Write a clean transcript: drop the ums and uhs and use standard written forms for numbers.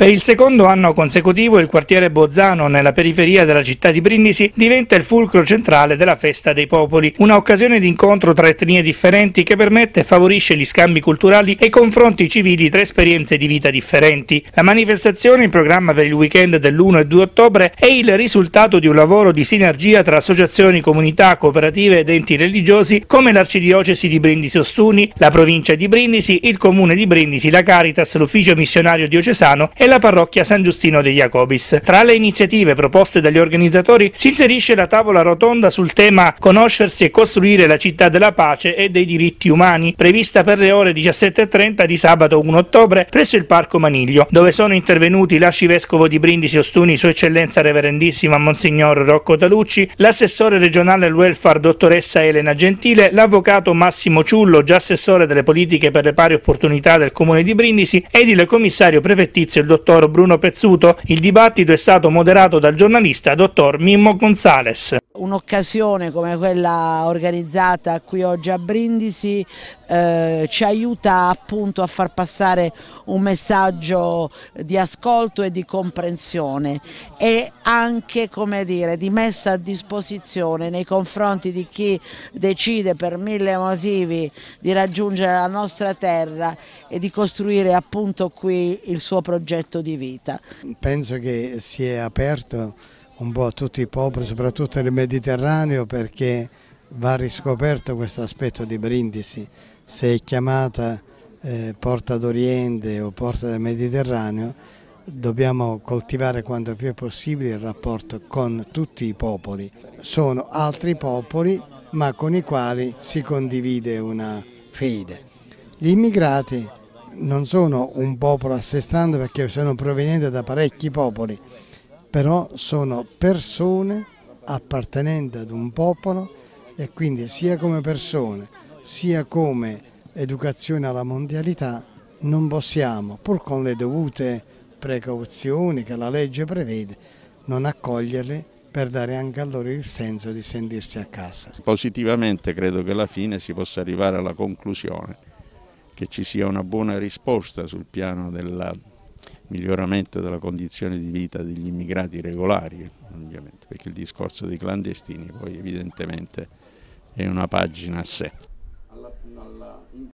Per il secondo anno consecutivo il quartiere Bozzano, nella periferia della città di Brindisi, diventa il fulcro centrale della Festa dei Popoli, una occasione di incontro tra etnie differenti che permette e favorisce gli scambi culturali e i confronti civili tra esperienze di vita differenti. La manifestazione, in programma per il weekend dell'1 e 2 ottobre, è il risultato di un lavoro di sinergia tra associazioni, comunità, cooperative ed enti religiosi come l'Arcidiocesi di Brindisi Ostuni, la provincia di Brindisi, il comune di Brindisi, la Caritas, l'ufficio missionario diocesano e la parrocchia San Giustino dei Jacobis. Tra le iniziative proposte dagli organizzatori si inserisce la tavola rotonda sul tema Conoscersi e costruire la città della pace e dei diritti umani, prevista per le ore 17:30 di sabato 1 ottobre presso il Parco Maniglio, dove sono intervenuti l'arcivescovo di Brindisi Ostuni, Sua Eccellenza Reverendissima Monsignor Rocco Talucci, l'assessore regionale al welfare dottoressa Elena Gentile, l'avvocato Massimo Ciullo, già assessore delle politiche per le pari opportunità del comune di Brindisi, ed il commissario prefettizio il dottor Bruno Pezzuto. Il dibattito è stato moderato dal giornalista dottor Mimmo Gonzales. Un'occasione come quella organizzata qui oggi a Brindisi ci aiuta appunto a far passare un messaggio di ascolto e di comprensione e anche, come dire, di messa a disposizione nei confronti di chi decide per mille motivi di raggiungere la nostra terra e di costruire appunto qui il suo progetto di vita. Penso che si è aperto un po' a tutti i popoli, soprattutto nel Mediterraneo, perché va riscoperto questo aspetto di Brindisi. Se è chiamata Porta d'Oriente o Porta del Mediterraneo, dobbiamo coltivare quanto più è possibile il rapporto con tutti i popoli. Sono altri popoli, ma con i quali si condivide una fede. Gli immigrati non sono un popolo a sé stante perché sono provenienti da parecchi popoli, però sono persone appartenenti ad un popolo e quindi sia come persone sia come educazione alla mondialità non possiamo, pur con le dovute precauzioni che la legge prevede, non accoglierle per dare anche a loro il senso di sentirsi a casa. Positivamente credo che alla fine si possa arrivare alla conclusione che ci sia una buona risposta sul piano del miglioramento della condizione di vita degli immigrati regolari, ovviamente, perché il discorso dei clandestini poi evidentemente è una pagina a sé.